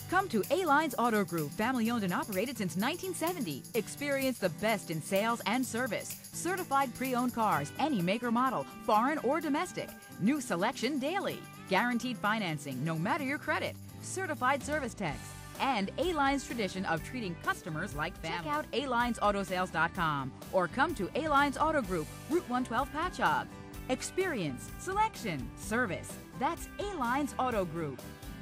Come to A-Lines Auto Group, family owned and operated since 1970. Experience the best in sales and service. Certified pre-owned cars, any make or model, foreign or domestic. New selection daily. Guaranteed financing, no matter your credit. Certified service techs. And A-Line's tradition of treating customers like family. Check out alinesautosales.com or come to A-Lines Auto Group, Route 112 Patchogue. Experience, selection, service. That's A-Lines Auto Group.